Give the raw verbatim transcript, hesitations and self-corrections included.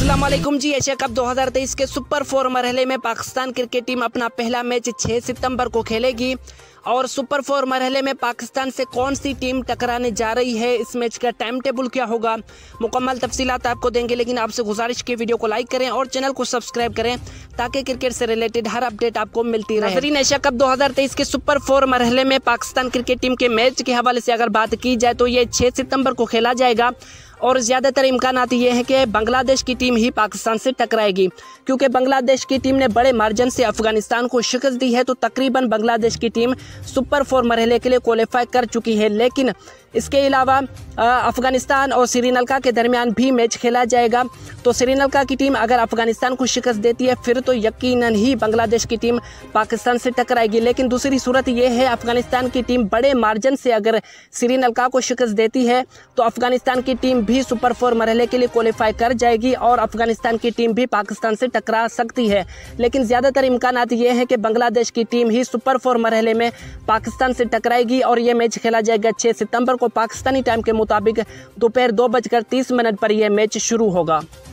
अस्सलाम वालेकुम जी। Asia cup दो हज़ार तेईस के सुपर फोर मरहले में पाकिस्तान क्रिकेट टीम अपना पहला मैच छह सितंबर को खेलेगी और सुपर फोर मरहले में पाकिस्तान से कौन सी टीम टकराने जा रही है, इस मैच का टाइम टेबल क्या होगा, मुकम्मल तफसीलात आपको देंगे। लेकिन आपसे गुजारिश की वीडियो को लाइक करें और चैनल को सब्सक्राइब करें ताकि क्रिकेट से रिलेटेड हर अपडेट आपको मिलती रहे। नाज़रीन, एशिया कप दो हज़ार तेईस के सुपर फोर मरहले में पाकिस्तान क्रिकेट टीम के मैच के हवाले से अगर बात की जाए तो ये छः सितंबर को खेला जाएगा और ज़्यादातर इम्कानात ये हैं कि बांग्लादेश की टीम ही पाकिस्तान से टकराएगी, क्योंकि बांग्लादेश की टीम ने बड़े मार्जिन से अफगानिस्तान को शिकस्त दी है। तो तकरीबन बांग्लादेश की टीम सुपर फोर मरहले के लिए क्वालिफाई कर चुकी है। लेकिन इसके अलावा अफगानिस्तान और श्रीलंका के दरमियान भी मैच खेला जाएगा। तो श्रीलंका की टीम अगर अफगानिस्तान को शिकस्त देती है फिर तो यकीनन ही बांग्लादेश की टीम पाकिस्तान से टकराएगी। लेकिन दूसरी सूरत यह है, अफगानिस्तान की टीम बड़े मार्जिन से अगर श्रीलंका को शिकस्त देती है तो अफगानिस्तान की टीम भी सुपर फोर मरहले के लिए क्वालिफाई कर जाएगी और अफगानिस्तान की टीम भी पाकिस्तान से टकरा सकती है। लेकिन ज़्यादातर इम्कानात ये हैं कि बांग्लादेश की टीम ही सुपर फोर मरहले में पाकिस्तान से टकराएगी और ये मैच खेला जाएगा छः सितंबर को पाकिस्तानी टाइम के मुताबिक दोपहर दो बजकर तीस मिनट पर यह मैच शुरू होगा।